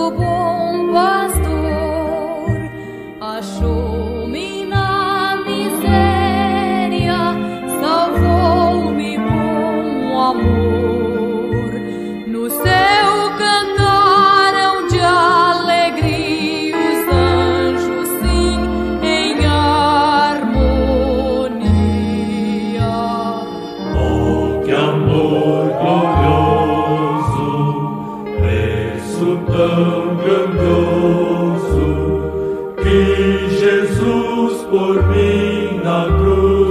bom pastor achou-me na miséria, salvou-me com amor. No céu cantaram de alegria os anjos, sim, em harmonia. Oh, que amor glorioso, preço tão grandioso, que Jesus por mim na cruz